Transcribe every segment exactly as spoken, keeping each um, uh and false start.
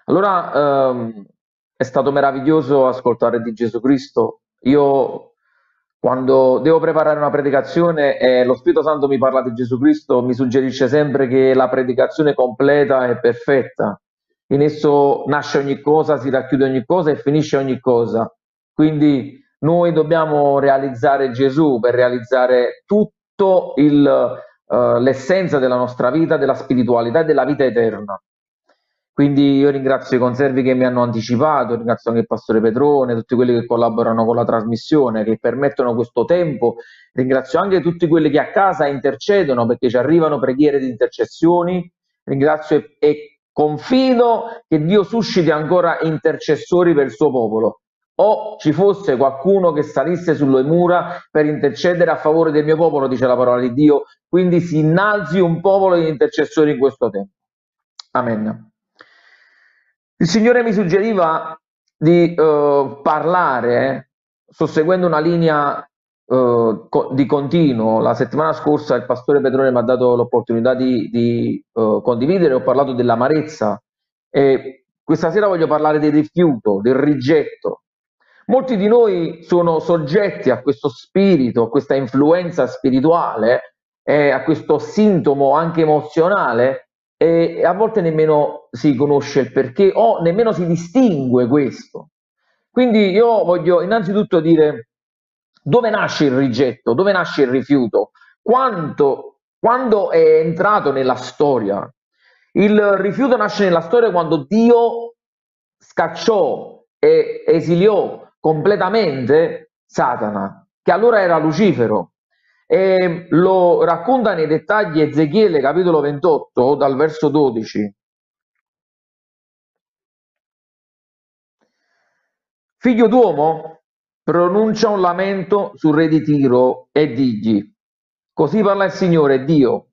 Allora, ehm, è stato meraviglioso ascoltare di Gesù Cristo. Io, quando devo preparare una predicazione e lo Spirito Santo mi parla di Gesù Cristo, mi suggerisce sempre che la predicazione completa è perfetta. In esso nasce ogni cosa, si racchiude ogni cosa e finisce ogni cosa. Quindi noi dobbiamo realizzare Gesù per realizzare tutto il, eh, l'essenza della nostra vita, della spiritualità e della vita eterna. Quindi io ringrazio i conservi che mi hanno anticipato, ringrazio anche il pastore Petrone, tutti quelli che collaborano con la trasmissione, che permettono questo tempo. Ringrazio anche tutti quelli che a casa intercedono perché ci arrivano preghiere di intercessioni. Ringrazio e, e confido che Dio susciti ancora intercessori per il suo popolo. O ci fosse qualcuno che salisse sulle mura per intercedere a favore del mio popolo, dice la parola di Dio, quindi si innalzi un popolo di intercessori in questo tempo. Amen. Il Signore mi suggeriva di eh, parlare, sto seguendo una linea eh, co- di continuo. La settimana scorsa il pastore Petrone mi ha dato l'opportunità di, di, eh, condividere, ho parlato dell'amarezza e questa sera voglio parlare del rifiuto, del rigetto. Molti di noi sono soggetti a questo spirito, a questa influenza spirituale, eh, a questo sintomo anche emozionale e a volte nemmeno si conosce il perché o nemmeno si distingue questo. Quindi io voglio innanzitutto dire dove nasce il rigetto, dove nasce il rifiuto, quanto, quando è entrato nella storia. Il rifiuto nasce nella storia quando Dio scacciò e esiliò completamente Satana, che allora era Lucifero. E lo racconta nei dettagli Ezechiele capitolo ventotto dal verso dodici. Figlio d'uomo, pronuncia un lamento sul re di Tiro e digli, così parla il Signore Dio,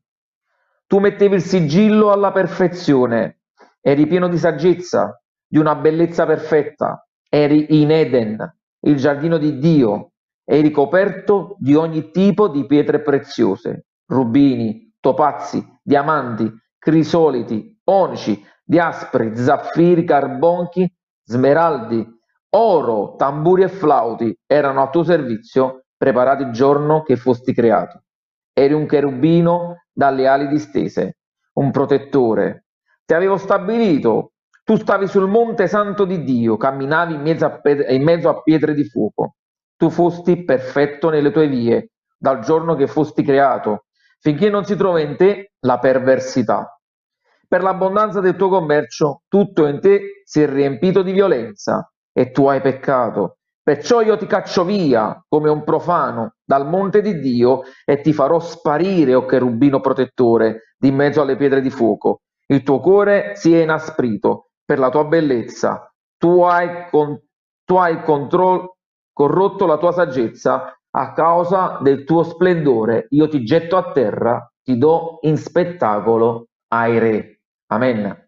tu mettevi il sigillo alla perfezione, eri pieno di saggezza, di una bellezza perfetta, eri in Eden, il giardino di Dio, eri coperto di ogni tipo di pietre preziose, rubini, topazzi, diamanti, crisoliti, onici, diaspri, zaffiri, carbonchi, smeraldi, oro, tamburi e flauti erano a tuo servizio, preparati il giorno che fosti creato. Eri un cherubino dalle ali distese, un protettore. Ti avevo stabilito, tu stavi sul monte santo di Dio, camminavi in mezzo a, ped- in mezzo a pietre di fuoco. Tu fosti perfetto nelle tue vie, dal giorno che fosti creato, finché non si trova in te la perversità. Per l'abbondanza del tuo commercio, tutto in te si è riempito di violenza e tu hai peccato. Perciò io ti caccio via come un profano dal monte di Dio e ti farò sparire, o cherubino protettore, di mezzo alle pietre di fuoco. Il tuo cuore si è inasprito per la tua bellezza. Tu hai, con- tu hai contro- corrotto la tua saggezza a causa del tuo splendore. Io ti getto a terra, ti do in spettacolo ai re. Amen.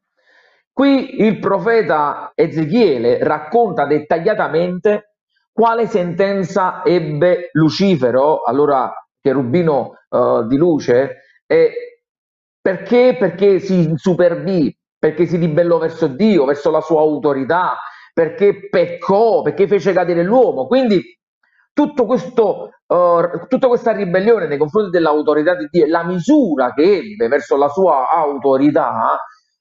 Qui il profeta Ezechiele racconta dettagliatamente quale sentenza ebbe Lucifero, allora cherubino eh, di luce, e perché? Perché si insuperbì, perché si ribellò verso Dio, verso la sua autorità, perché peccò, perché fece cadere l'uomo. Quindi tutto questo, eh, tutta questa ribellione nei confronti dell'autorità di Dio e la misura che ebbe verso la sua autorità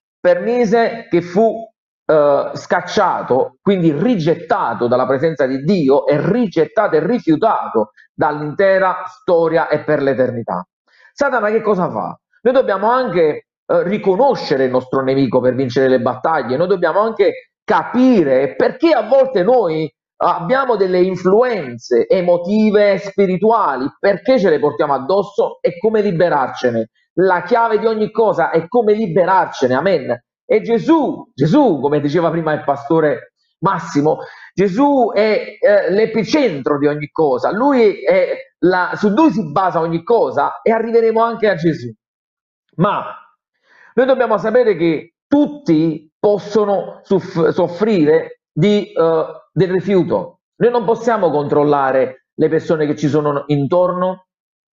permise che fu eh, scacciato, quindi rigettato dalla presenza di Dio e rigettato e rifiutato dall'intera storia e per l'eternità. Satana che cosa fa? Noi dobbiamo anche eh, riconoscere il nostro nemico per vincere le battaglie, noi dobbiamo anche capire perché a volte noi abbiamo delle influenze emotive, spirituali, perché ce le portiamo addosso e come liberarcene. La chiave di ogni cosa è come liberarcene, amen. E Gesù, Gesù, come diceva prima il pastore Massimo, Gesù è eh, l'epicentro di ogni cosa, lui è la, su lui si basa ogni cosa e arriveremo anche a Gesù. Ma noi dobbiamo sapere che tutti possono soff- soffrire di, eh, del rifiuto. Noi non possiamo controllare le persone che ci sono intorno,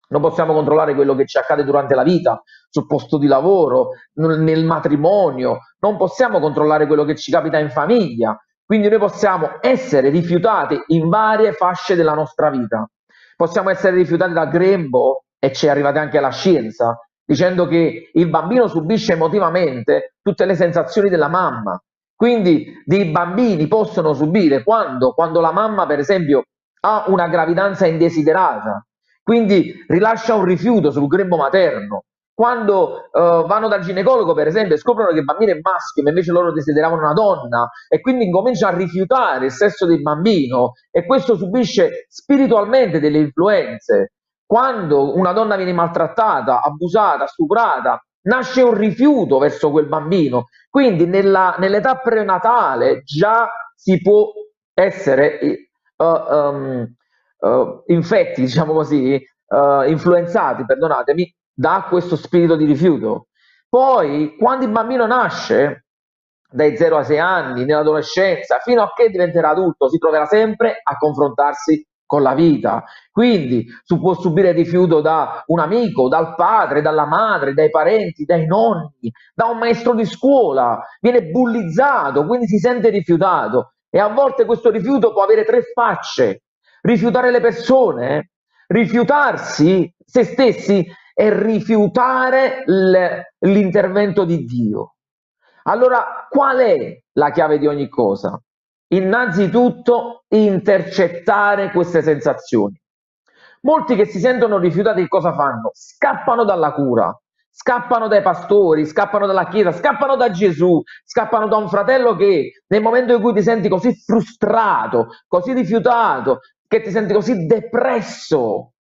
non possiamo controllare quello che ci accade durante la vita, sul posto di lavoro, nel matrimonio, non possiamo controllare quello che ci capita in famiglia, quindi noi possiamo essere rifiutati in varie fasce della nostra vita. Possiamo essere rifiutati dal grembo, e ci è arrivata anche la scienza, dicendo che il bambino subisce emotivamente tutte le sensazioni della mamma. Quindi dei bambini possono subire quando, quando la mamma, per esempio, ha una gravidanza indesiderata, quindi rilascia un rifiuto sul grembo materno. Quando uh, vanno dal ginecologo, per esempio, e scoprono che il bambino è maschio, ma invece loro desideravano una donna, e quindi incominciano a rifiutare il sesso del bambino, e questo subisce spiritualmente delle influenze. Quando una donna viene maltrattata, abusata, stuprata, nasce un rifiuto verso quel bambino. Quindi nella, nell'età prenatale già si può essere uh, um, uh, infetti, diciamo così, uh, influenzati, perdonatemi, da questo spirito di rifiuto. Poi, quando il bambino nasce, dai zero ai sei anni, nell'adolescenza, fino a che diventerà adulto, si troverà sempre a confrontarsi con la vita. Quindi su, può subire rifiuto da un amico, dal padre, dalla madre, dai parenti, dai nonni, da un maestro di scuola, viene bullizzato, quindi si sente rifiutato. E a volte questo rifiuto può avere tre facce: rifiutare le persone, rifiutarsi se stessi e rifiutare l'intervento di Dio. Allora, qual è la chiave di ogni cosa? Innanzitutto, intercettare queste sensazioni. Molti che si sentono rifiutati, cosa fanno? Scappano dalla cura, scappano dai pastori, scappano dalla chiesa, scappano da Gesù, scappano da un fratello che nel momento in cui ti senti così frustrato, così rifiutato, che ti senti così depresso,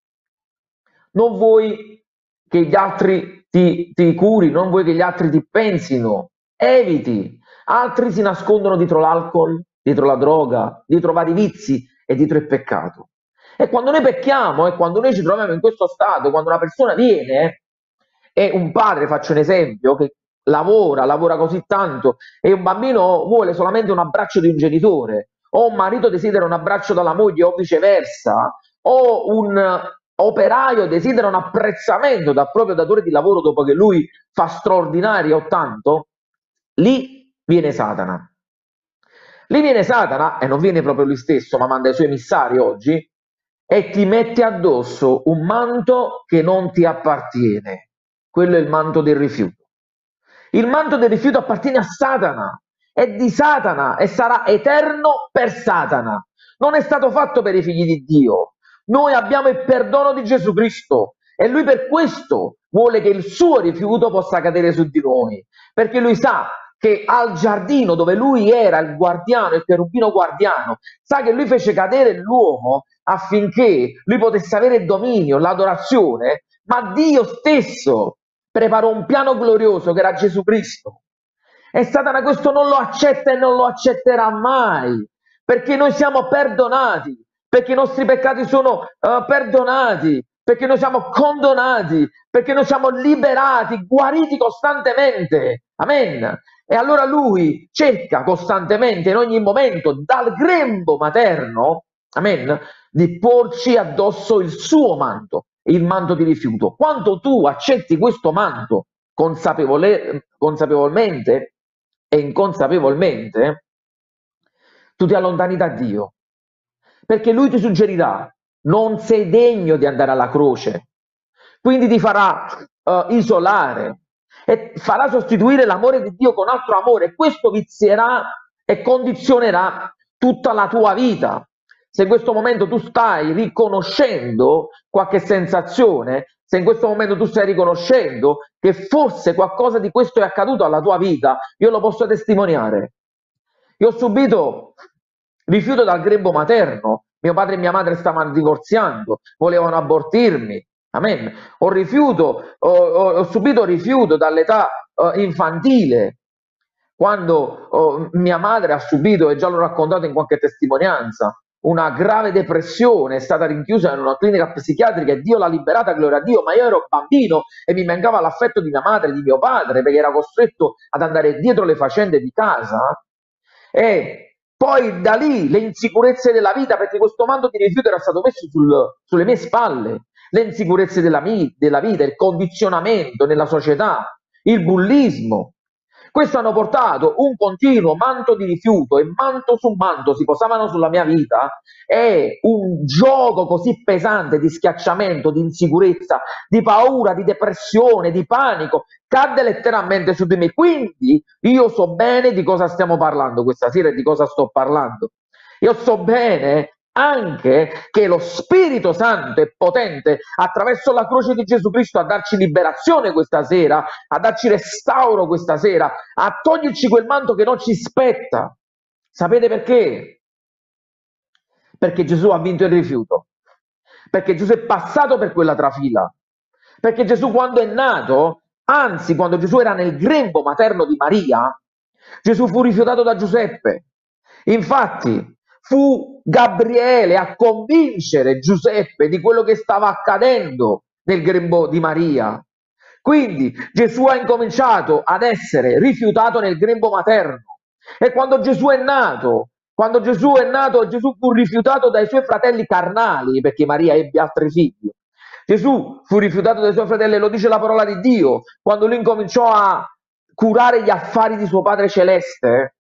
non vuoi che gli altri ti, ti curi, non vuoi che gli altri ti pensino, eviti. Altri si nascondono dietro l'alcol, dietro la droga, dietro vari vizi e dietro il peccato. E quando noi pecchiamo e quando noi ci troviamo in questo stato, quando una persona viene, e un padre, faccio un esempio, che lavora, lavora così tanto, e un bambino vuole solamente un abbraccio di un genitore, o un marito desidera un abbraccio dalla moglie o viceversa, o un operaio desidera un apprezzamento dal proprio datore di lavoro dopo che lui fa straordinario o tanto, lì viene Satana. Lì viene Satana, e non viene proprio lui stesso, ma manda i suoi emissari oggi, e ti mette addosso un manto che non ti appartiene. Quello è il manto del rifiuto. Il manto del rifiuto appartiene a Satana, è di Satana e sarà eterno per Satana. Non è stato fatto per i figli di Dio. Noi abbiamo il perdono di Gesù Cristo e lui per questo vuole che il suo rifiuto possa cadere su di noi, perché lui sa che al giardino dove lui era il guardiano, il cherubino guardiano, sa che lui fece cadere l'uomo affinché lui potesse avere il dominio, l'adorazione, ma Dio stesso preparò un piano glorioso che era Gesù Cristo. E Satana questo non lo accetta e non lo accetterà mai, perché noi siamo perdonati, perché i nostri peccati sono uh, perdonati, perché noi siamo condonati, perché noi siamo liberati, guariti costantemente. Amen. E allora lui cerca costantemente, in ogni momento, dal grembo materno, amen, di porci addosso il suo manto, il manto di rifiuto. Quando tu accetti questo manto consapevole, consapevolmente e inconsapevolmente, tu ti allontani da Dio, perché lui ti suggerirà: non sei degno di andare alla croce, quindi ti farà uh, isolare e farà sostituire l'amore di Dio con altro amore, e questo vizierà e condizionerà tutta la tua vita. Se in questo momento tu stai riconoscendo qualche sensazione, se in questo momento tu stai riconoscendo che forse qualcosa di questo è accaduto alla tua vita, io lo posso testimoniare. Io ho subito rifiuto dal grembo materno, mio padre e mia madre stavano divorziando, volevano abortirmi, amen. Ho, rifiuto, ho, ho, ho subito rifiuto dall'età uh, infantile, quando uh, mia madre ha subito, e già l'ho raccontato in qualche testimonianza, una grave depressione, è stata rinchiusa in una clinica psichiatrica e Dio l'ha liberata, gloria a Dio, ma io ero bambino e mi mancava l'affetto di mia madre, di mio padre, perché era costretto ad andare dietro le faccende di casa. E poi da lì le insicurezze della vita, perché questo manto di rifiuto era stato messo sul, sulle mie spalle, le insicurezze della, della vita, il condizionamento nella società, il bullismo. Questo hanno portato un continuo manto di rifiuto, e manto su manto si posavano sulla mia vita, e un gioco così pesante di schiacciamento, di insicurezza, di paura, di depressione, di panico, cadde letteralmente su di me. Quindi io so bene di cosa stiamo parlando questa sera e di cosa sto parlando. Io so bene anche che lo Spirito Santo è potente attraverso la croce di Gesù Cristo a darci liberazione questa sera, a darci restauro questa sera, a toglierci quel manto che non ci spetta. Sapete perché? Perché Gesù ha vinto il rifiuto, perché Gesù è passato per quella trafila, perché Gesù quando è nato, anzi quando Gesù era nel grembo materno di Maria, Gesù fu rifiutato da Giuseppe. Infatti fu Gabriele a convincere Giuseppe di quello che stava accadendo nel grembo di Maria. Quindi Gesù ha incominciato ad essere rifiutato nel grembo materno, e quando Gesù è nato, quando Gesù è nato, Gesù fu rifiutato dai suoi fratelli carnali, perché Maria ebbe altri figli. Gesù fu rifiutato dai suoi fratelli, lo dice la parola di Dio, quando lui incominciò a curare gli affari di suo Padre Celeste.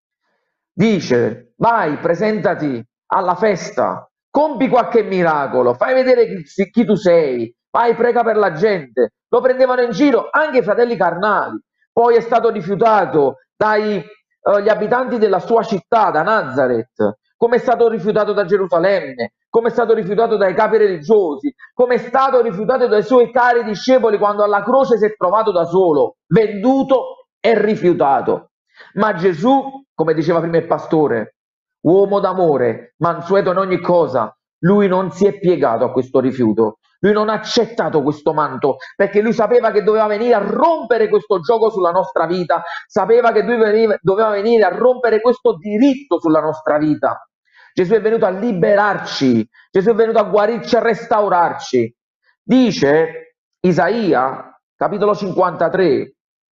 Dice: vai, presentati alla festa, compi qualche miracolo, fai vedere chi, chi tu sei, vai, prega per la gente. Lo prendevano in giro anche i fratelli carnali. Poi è stato rifiutato dagli eh, abitanti della sua città, da Nazareth, come è stato rifiutato da Gerusalemme, come è stato rifiutato dai capi religiosi, come è stato rifiutato dai suoi cari discepoli quando alla croce si è trovato da solo, venduto e rifiutato. Ma Gesù, come diceva prima il pastore, uomo d'amore, mansueto in ogni cosa, lui non si è piegato a questo rifiuto, lui non ha accettato questo manto, perché lui sapeva che doveva venire a rompere questo gioco sulla nostra vita, sapeva che doveva venire a rompere questo diritto sulla nostra vita. Gesù è venuto a liberarci, Gesù è venuto a guarirci, a restaurarci. Dice Isaia, capitolo cinquantatré,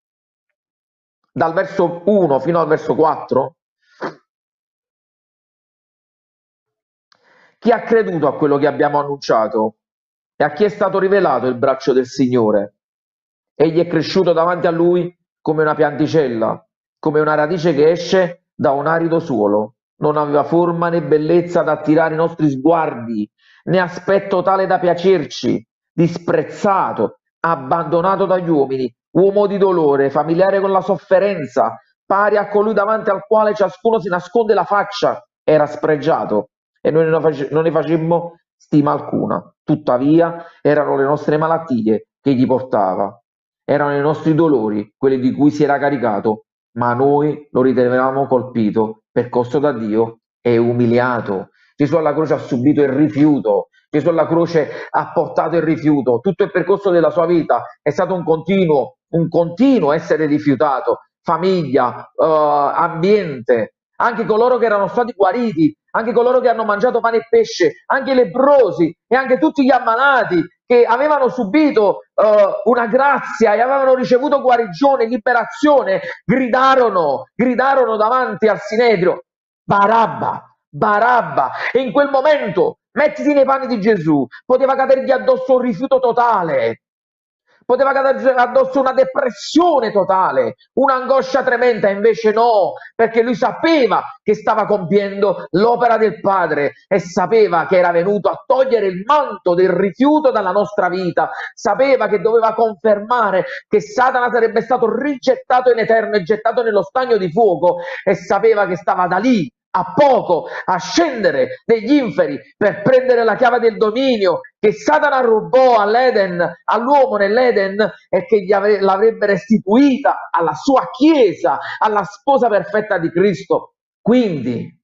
dal verso uno fino al verso quattro: chi ha creduto a quello che abbiamo annunciato e a chi è stato rivelato il braccio del Signore? Egli è cresciuto davanti a lui come una pianticella, come una radice che esce da un arido suolo. Non aveva forma né bellezza da attirare i nostri sguardi, né aspetto tale da piacerci, disprezzato, abbandonato dagli uomini, uomo di dolore, familiare con la sofferenza, pari a colui davanti al quale ciascuno si nasconde la faccia. Era spregiato e noi non ne facemmo stima alcuna. Tuttavia erano le nostre malattie che gli portava, erano i nostri dolori quelli di cui si era caricato, ma noi lo ritenevamo colpito, percosso da Dio e umiliato. Gesù alla croce ha subito il rifiuto, Gesù alla croce ha portato il rifiuto. Tutto il percorso della sua vita è stato un continuo, un continuo essere rifiutato. Famiglia, eh, ambiente, anche coloro che erano stati guariti, anche coloro che hanno mangiato pane e pesce, anche i lebbrosi e anche tutti gli ammalati che avevano subito uh, una grazia e avevano ricevuto guarigione, liberazione, gridarono, gridarono davanti al Sinedrio: Barabba, Barabba. E in quel momento, mettiti nei panni di Gesù, poteva cadergli addosso un rifiuto totale, poteva cadergli addosso una depressione totale, un'angoscia tremenda, invece no, perché lui sapeva che stava compiendo l'opera del Padre e sapeva che era venuto a togliere il manto del rifiuto dalla nostra vita, sapeva che doveva confermare che Satana sarebbe stato rigettato in eterno e gettato nello stagno di fuoco, e sapeva che stava da lì a poco a scendere negli inferi per prendere la chiave del dominio che Satana rubò all'Eden, all'uomo nell'Eden, e che gli l'avrebbe restituita alla sua chiesa, alla sposa perfetta di Cristo. Quindi,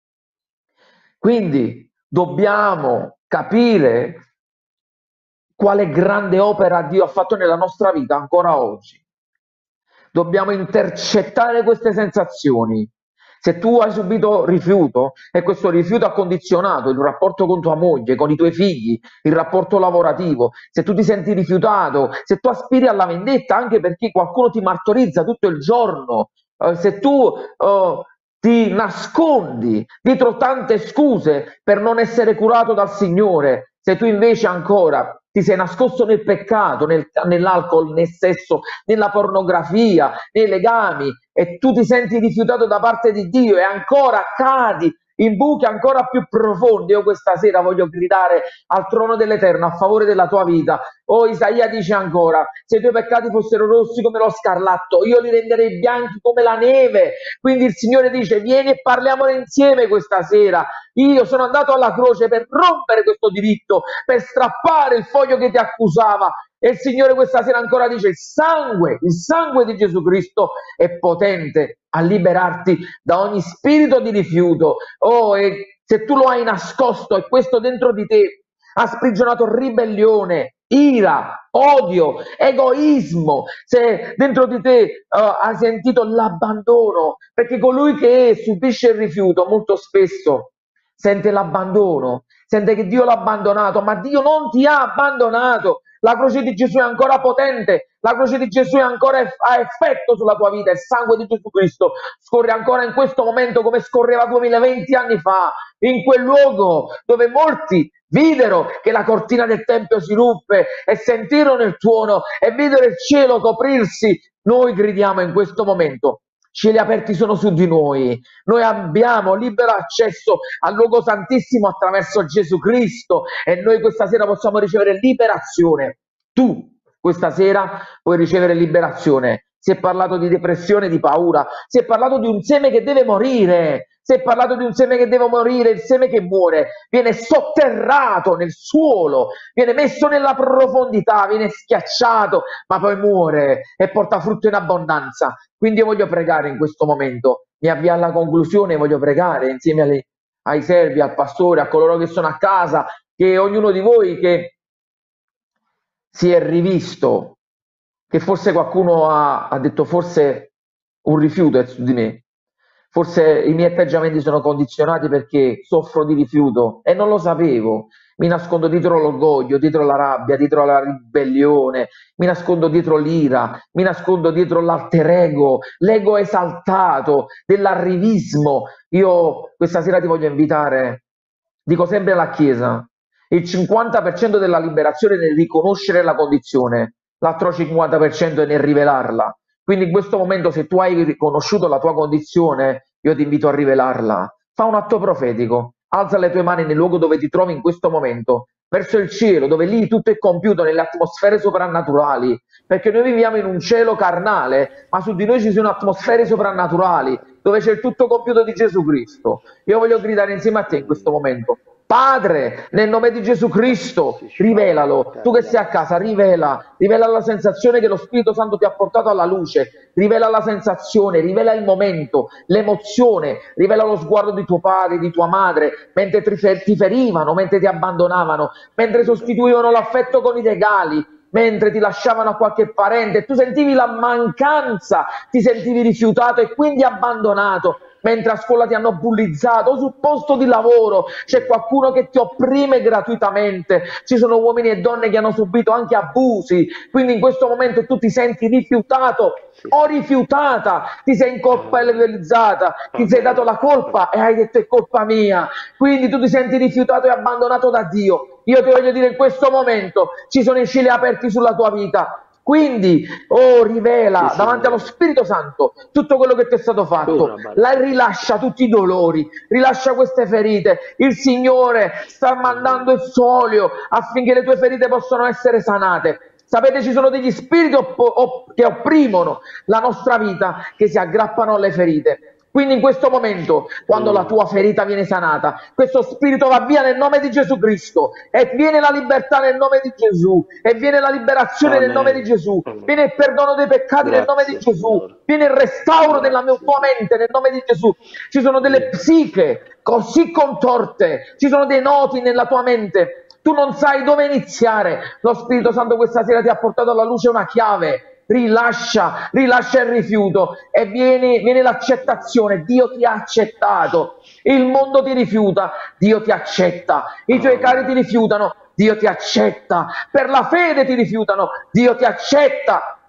quindi dobbiamo capire quale grande opera Dio ha fatto nella nostra vita ancora oggi. Dobbiamo intercettare queste sensazioni. Se tu hai subito rifiuto e questo rifiuto ha condizionato il rapporto con tua moglie, con i tuoi figli, il rapporto lavorativo, se tu ti senti rifiutato, se tu aspiri alla vendetta anche perché qualcuno ti martorizza tutto il giorno, eh, se tu eh, ti nascondi dietro tante scuse per non essere curato dal Signore, se tu invece ancora ti sei nascosto nel peccato, nel, nell'alcol, nel sesso, nella pornografia, nei legami, e tu ti senti rifiutato da parte di Dio e ancora cadi in buchi ancora più profondi. Io questa sera voglio gridare al trono dell'Eterno a favore della tua vita. Oh, Isaia dice ancora: se i tuoi peccati fossero rossi come lo scarlatto, io li renderei bianchi come la neve. Quindi il Signore dice: vieni e parliamone insieme questa sera. Io sono andato alla croce per rompere questo diritto, per strappare il foglio che ti accusava. E il Signore questa sera ancora dice: il sangue, il sangue di Gesù Cristo è potente a liberarti da ogni spirito di rifiuto. Oh, e se tu lo hai nascosto e questo dentro di te ha sprigionato ribellione, ira, odio, egoismo, se dentro di te uh, hai sentito l'abbandono, perché colui che subisce il rifiuto molto spesso sente l'abbandono, sente che Dio l'ha abbandonato, ma Dio non ti ha abbandonato. La croce di Gesù è ancora potente, la croce di Gesù è ancora eff- ha effetto sulla tua vita, il sangue di Gesù Cristo scorre ancora in questo momento come scorreva duemilaventi anni fa, in quel luogo dove molti videro che la cortina del Tempio si ruppe e sentirono il tuono e videro il cielo coprirsi. Noi gridiamo in questo momento: cieli aperti sono su di noi, noi abbiamo libero accesso al luogo santissimo attraverso Gesù Cristo e noi questa sera possiamo ricevere liberazione. Tu questa sera puoi ricevere liberazione. Si è parlato di depressione, di paura, si è parlato di un seme che deve morire, si è parlato di un seme che deve morire, il seme che muore viene sotterrato nel suolo, viene messo nella profondità, viene schiacciato, ma poi muore e porta frutto in abbondanza. Quindi io voglio pregare in questo momento, mi avvio alla conclusione, voglio pregare insieme alle, ai servi, al pastore, a coloro che sono a casa, che ognuno di voi che si è rivisto, che forse qualcuno ha, ha detto forse un rifiuto è su di me, forse i miei atteggiamenti sono condizionati perché soffro di rifiuto e non lo sapevo, mi nascondo dietro l'orgoglio, dietro la rabbia, dietro la ribellione, mi nascondo dietro l'ira, mi nascondo dietro l'alter ego, l'ego esaltato, dell'arrivismo. Io questa sera ti voglio invitare, dico sempre alla Chiesa, il cinquanta per cento della liberazione è nel riconoscere la condizione, l'altro cinquanta per cento è nel rivelarla. Quindi in questo momento, se tu hai riconosciuto la tua condizione, io ti invito a rivelarla. Fa un atto profetico, alza le tue mani nel luogo dove ti trovi in questo momento, verso il cielo, dove lì tutto è compiuto nelle atmosfere soprannaturali, perché noi viviamo in un cielo carnale, ma su di noi ci sono atmosfere soprannaturali, dove c'è il tutto compiuto di Gesù Cristo. Io voglio gridare insieme a te in questo momento: Padre, nel nome di Gesù Cristo, rivelalo. Tu che sei a casa, rivela, rivela la sensazione che lo Spirito Santo ti ha portato alla luce, rivela la sensazione, rivela il momento, l'emozione, rivela lo sguardo di tuo padre, di tua madre, mentre ti ferivano, mentre ti abbandonavano, mentre sostituivano l'affetto con i regali, mentre ti lasciavano a qualche parente, tu sentivi la mancanza, ti sentivi rifiutato e quindi abbandonato. Mentre a scuola ti hanno bullizzato, o sul posto di lavoro c'è qualcuno che ti opprime gratuitamente, ci sono uomini e donne che hanno subito anche abusi, quindi in questo momento tu ti senti rifiutato o rifiutata, ti sei incolpabilizzata, ti sei dato la colpa e hai detto è colpa mia, quindi tu ti senti rifiutato e abbandonato da Dio. Io ti voglio dire in questo momento, ci sono i cieli aperti sulla tua vita. Quindi, oh, rivela Sì, davanti allo Spirito Santo tutto quello che ti è stato fatto, la rilascia tutti i dolori, rilascia queste ferite. Il Signore sta mandando il suo olio affinché le tue ferite possano essere sanate. Sapete, ci sono degli spiriti oppo- op- che opprimono la nostra vita, che si aggrappano alle ferite. Quindi in questo momento, quando la tua ferita viene sanata, questo spirito va via nel nome di Gesù Cristo e viene la libertà nel nome di Gesù e viene la liberazione Amen. nel nome di Gesù, Amen. viene il perdono dei peccati Grazie, nel nome di Gesù, Signore. viene il restauro Grazie. della mia- tua mente nel nome di Gesù. Ci sono delle psiche così contorte, ci sono dei noti nella tua mente, tu non sai dove iniziare. Lo Spirito Santo questa sera ti ha portato alla luce una chiave. Rilascia, rilascia il rifiuto e viene, viene l'accettazione. Dio ti ha accettato, il mondo ti rifiuta, Dio ti accetta, i tuoi cari ti rifiutano, Dio ti accetta, per la fede ti rifiutano, Dio ti accetta.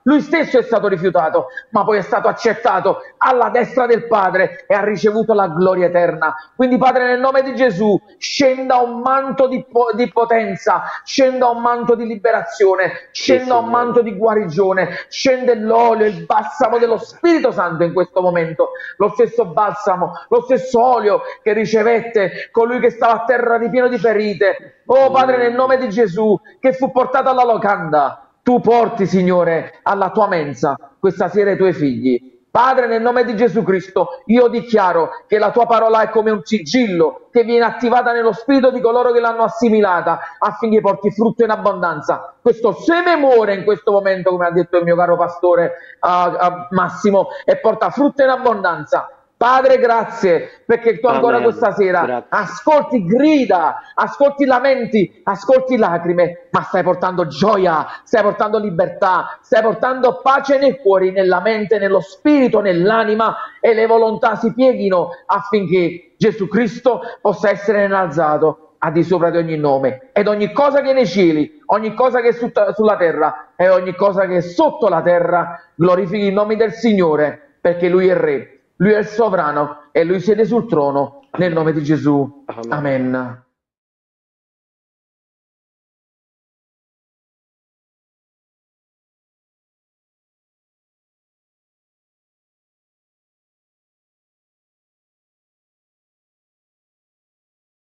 lui stesso è stato rifiutato, ma poi è stato accettato alla destra del Padre e ha ricevuto la gloria eterna. Quindi Padre, nel nome di Gesù, scenda un manto di, po di potenza, scenda un manto di liberazione, scenda Sì, un manto di guarigione, scende l'olio, il balsamo dello Spirito Santo in questo momento, lo stesso balsamo, lo stesso olio che ricevette colui che stava a terra ripieno di ferite. Oh Padre, nel nome di Gesù, che fu portato alla locanda, tu porti, Signore, alla tua mensa questa sera i tuoi figli. Padre, nel nome di Gesù Cristo, io dichiaro che la tua parola è come un sigillo che viene attivata nello spirito di coloro che l'hanno assimilata affinché porti frutto in abbondanza. Questo seme muore in questo momento, come ha detto il mio caro pastore uh, uh, Massimo, e porta frutto in abbondanza. Padre, grazie perché tu ancora Amen. questa sera Grazie. ascolti grida, ascolti lamenti, ascolti lacrime, ma stai portando gioia, stai portando libertà, stai portando pace nei cuori, nella mente, nello spirito, nell'anima, e le volontà si pieghino affinché Gesù Cristo possa essere innalzato a di sopra di ogni nome, ed ogni cosa che è nei cieli, ogni cosa che è su sulla terra e ogni cosa che è sotto la terra glorifichi il nome del Signore, perché Lui è il Re. Lui è il sovrano e lui siede sul trono, nel nome di Gesù. Amen. Amen.